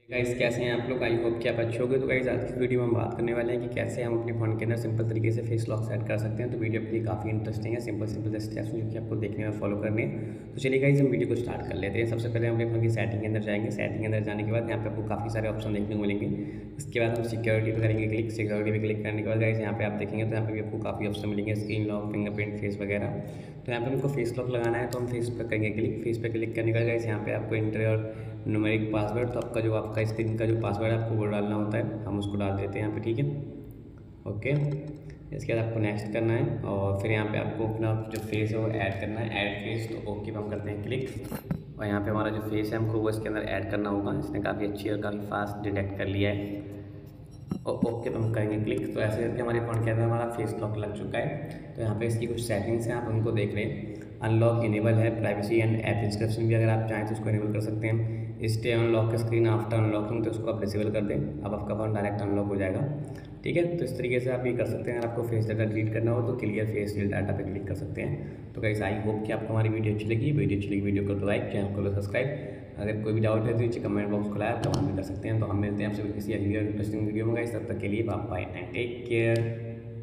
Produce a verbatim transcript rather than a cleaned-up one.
Guys कैसे हैं आप लोग। आई होप कि आप अच्छे होंगे। तो गाइस आज की वीडियो में हम बात करने वाले हैं कि कैसे हम अपने फ़ोन के अंदर सिंपल तरीके से फेस लॉक सेट कर सकते हैं। तो वीडियो अपनी काफ़ी इंटरेस्टिंग है। सिंपल सिंपल स्टेप्स जो कि आपको देखने में फॉलो करने हैं। तो चलिए गाइस हम वीडियो को स्टार्ट कर लेते हैं। सबसे पहले हम अपने फ़ोन की सेटिंग के अंदर जाएंगे। सेटिंग के अंदर जाने के बाद यहाँ पे आपको काफ़ी सारे ऑप्शन देखने को मिलेंगे। इसके बाद हम सिक्योरिटी पर करेंगे क्लिक। सिक्योरिटी पर क्लिक करने के बाद गाइस यहाँ पे आप देखेंगे तो यहाँ पे भी आपको काफ़ी ऑप्शन मिलेंगे, स्क्रीन लॉक, फिंगरप्रिंट, फेस वगैरह। तो यहाँ पे हमको फेस लॉक लगाना है तो हम फेस पर करेंगे क्लिक। फेस पर क्लिक करने के बाद गाइस यहाँ पे आपको एंटर और न्यूमेरिक पासवर्ड, तो आपका जो आपका स्क्रीन का जो पासवर्ड है आपको वो डालना होता है, हम उसको डाल देते हैं यहाँ पे। ठीक है, ओके। इसके बाद आपको नेक्स्ट करना है और फिर यहाँ पे आपको अपना जो फेस है वो ऐड करना है, ऐड फेस। तो ओके पे हम करते हैं क्लिक और यहाँ पे हमारा जो फेस है हमको वो इसके अंदर ऐड करना होगा। इसने काफ़ी अच्छी और काफ़ी फास्ट डिटेक्ट कर लिया है और ओके पे हम करेंगे क्लिक। तो ऐसे करके हमारे फ़ोन के अंदर हमारा फेस लॉक लग चुका है। तो यहाँ पे इसकी कुछ सेटिंग्स हैं, आप उनको देख लें। अनलॉक इनेबल है, प्राइवेसी एंड ऐप इंस्क्रिप्शन भी अगर आप चाहें तो उसको इनेबल कर सकते हैं। Stay unlock screen after unlocking, तो उसको आप डिसेबल कर दें, अब आपका फ़ोन डायरेक्ट अनलॉक हो जाएगा। ठीक है, तो इस तरीके से आप ये कर सकते हैं। अगर आपको फेस डाटा डिलीट करना हो तो क्लियर फेस डाटा पे क्लिक कर सकते हैं। तो गाइस आई होप कि आपको हमारी वीडियो अच्छी लगी। वीडियो अच्छी लगी वीडियो को तो लाइक, चैनल को सब्सक्राइब। अगर कोई भी डाउट है तो नीचे कमेंट बॉक्स खुला है, तो हम भी कर सकते हैं। तो हम मिलते हैं आपसे किसी अगली इंटरेस्टिंग वीडियो में गाइस, तब तक के लिए bye bye and take care.